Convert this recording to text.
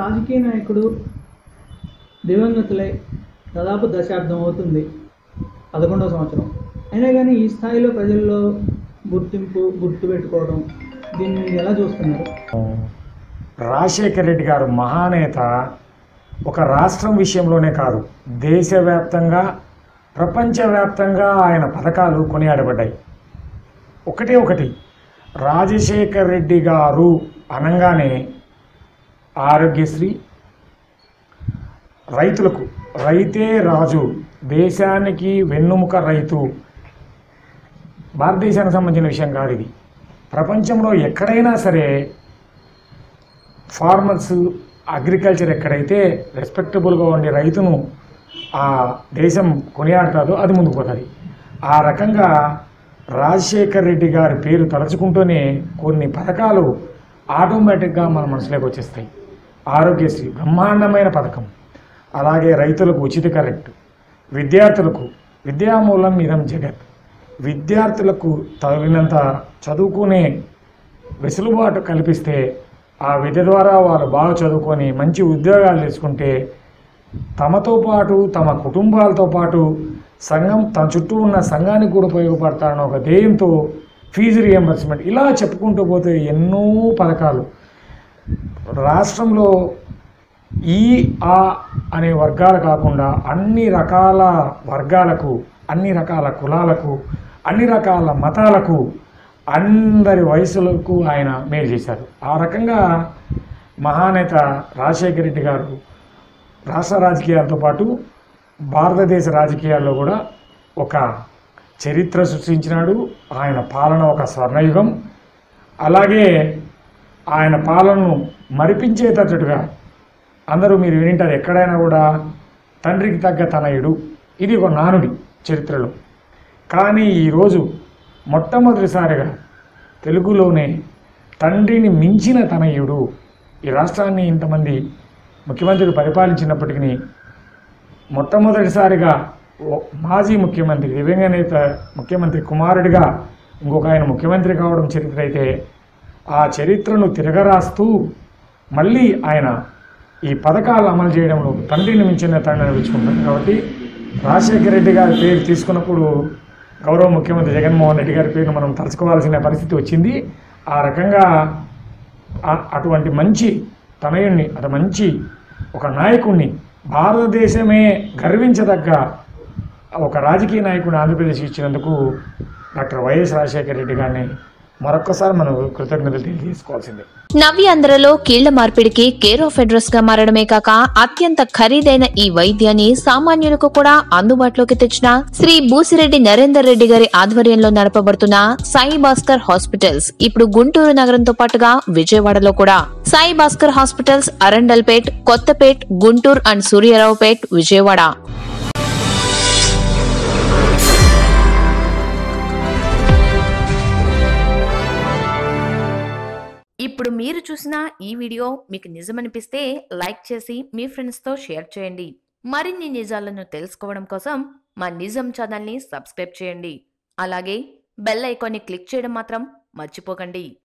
రాజకీయ నాయకుడు దివంగతులై దాదాపు దశాబ్దం అవుతుంది, 11వ సంవత్సరం అయినా కానీ ఈ స్థాయిలో ప్రజల్లో గుర్తుపెట్టుకోవడం, దీన్ని మీరు ఎలా చూస్తున్నారు? రాజశేఖర రెడ్డి గారు మహానేత. ఒక రాష్ట్రం విషయంలోనే కాదు, దేశవ్యాప్తంగా ప్రపంచవ్యాప్తంగా ఆయన పథకాలు కొనియాడబడ్డాయి. ఒకటి రాజశేఖర రెడ్డి గారు అనగానే ఆరోగ్యశ్రీ, రైతులకు రైతే రాజు, దేశానికి వెన్నుముక రైతు. భారతదేశానికి సంబంధించిన విషయం కాదు ఇది. ప్రపంచంలో ఎక్కడైనా సరే ఫార్మర్స్, అగ్రికల్చర్ ఎక్కడైతే రెస్పెక్టబుల్గా ఉండే రైతును ఆ దేశం కొనియాడుతుందో అది ముందుకు పోతుంది. ఆ రకంగా రాజశేఖర రెడ్డి గారి పేరు తలుచుకుంటూనే కొన్ని పథకాలు ఆటోమేటిక్గా మన మనసులోకి వచ్చేస్తాయి. ఆరోగ్యశ్రీ బ్రహ్మాండమైన పథకం, అలాగే రైతులకు ఉచిత కరెంటు, విద్యార్థులకు విద్యామూలం ఇదం జగత్, విద్యార్థులకు తగినంత చదువుకునే వెసులుబాటు కల్పిస్తే ఆ విద్య ద్వారా వాళ్ళు బాగా చదువుకొని మంచి ఉద్యోగాలు తెచ్చుకుంటే తమతో పాటు తమ కుటుంబాలతో పాటు సంఘం, తన చుట్టూ ఉన్న సంఘానికి కూడా ఉపయోగపడతారన్న ఒక ధ్యేయంతో ఫీజు రియంబర్స్మెంట్, ఇలా చెప్పుకుంటూ పోతే ఎన్నో పథకాలు రాష్ట్రంలో ఈ ఆ అనే వర్గాలు కాకుండా అన్ని రకాల వర్గాలకు, అన్ని రకాల కులాలకు, అన్ని రకాల మతాలకు, అందరి వయసులకు ఆయన మేలు చేశారు. ఆ రకంగా మహానేత రాజశేఖర రెడ్డి గారు రాష్ట్ర రాజకీయాలతో పాటు భారతదేశ రాజకీయాల్లో కూడా ఒక చరిత్ర సృష్టించినాడు. ఆయన పాలన ఒక స్వర్ణయుగం. అలాగే ఆయన పాలనను మరిపించేటట్టుగా అందరూ మీరు వింటారు, ఎక్కడైనా కూడా తండ్రికి తగ్గ తనయుడు, ఇది ఒక నానుడి చరిత్రలో. కానీ ఈరోజు మొట్టమొదటిసారిగా తెలుగులోనే తండ్రిని మించిన తనయుడు. ఈ రాష్ట్రాన్ని ఇంతమంది ముఖ్యమంత్రులు పరిపాలించినప్పటికీ మొట్టమొదటిసారిగా మాజీ ముఖ్యమంత్రి, దివంగత ముఖ్యమంత్రి కుమారుడిగా ఇంకొక ఆయన ముఖ్యమంత్రి కావడం చరిత్ర అయితే, ఆ చరిత్రను తిరగరాస్తూ మళ్ళీ ఆయన ఈ పథకాలు అమలు చేయడంలో తండ్రిని మించిన తండ్రిని అనిపించుకుంటారు. కాబట్టి రాజశేఖర రెడ్డి గారి పేరు తీసుకున్నప్పుడు గౌరవ ముఖ్యమంత్రి జగన్మోహన్ రెడ్డి గారి పేరును మనం తలుచుకోవాల్సిన పరిస్థితి వచ్చింది. ఆ రకంగా అటువంటి మంచి తనయుణ్ణి, అటు మంచి ఒక నాయకుడిని, భారతదేశమే గర్వించదగ్గ ఒక రాజకీయ నాయకుడిని ఆంధ్రప్రదేశ్ ఇచ్చినందుకు డాక్టర్ వైఎస్ రాజశేఖర రెడ్డి గారిని మరొక్కసారి మనం కృతజ్ఞతలు తెలియజేసుకోవాల్సిందే. నవ్యాంధ్రలో కీళ్ల మార్పిడికి కేర్ ఆఫ్ అడ్రస్ గా మారడమే కాక అత్యంత ఖరీదైన ఈ వైద్యాన్ని సామాన్యులకు కూడా అందుబాటులోకి తెచ్చిన శ్రీ బూసిరెడ్డి నరేందర్ రెడ్డి గారి ఆధ్వర్యంలో నడపబడుతున్న సాయి భాస్కర్ హాస్పిటల్స్ ఇప్పుడు గుంటూరు నగరంతో పాటుగా విజయవాడలో కూడా. Sai Bhaskar hospitals Arundelpet, Kothapet, Guntur and Suryaraopet, Vijayawada. ఇప్పుడు మీరు చూసిన ఈ వీడియో మీకు నిజమనిపిస్తే లైక్ చేసి మీ ఫ్రెండ్స్తో షేర్ చేయండి. మరిన్ని నిజాలను తెలుసుకోవడం కోసం మా నిజం ఛానల్ని సబ్స్క్రైబ్ చేయండి. అలాగే బెల్ ఐకాన్ని క్లిక్ చేయడం మాత్రం మర్చిపోకండి.